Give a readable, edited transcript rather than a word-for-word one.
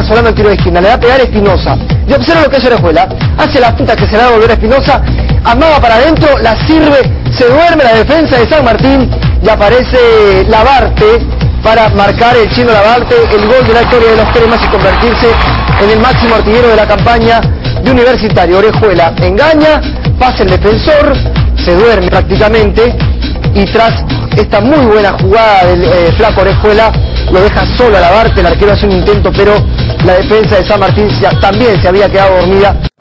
Solano el tiro de esquina, le va a pegar Espinosa. Y observa lo que hace Orejuela, hace la punta que se la va a volver a Espinosa, amaga para adentro, la sirve, se duerme la defensa de San Martín y aparece Labarte para marcar el chino Labarte el gol de la victoria de los cremas y convertirse en el máximo artillero de la campaña de Universitario. Orejuela engaña, pasa el defensor, se duerme prácticamente y tras esta muy buena jugada del flaco Orejuela lo deja solo a Labarte, el arquero hace un intento pero la defensa de San Martín también se había quedado dormida.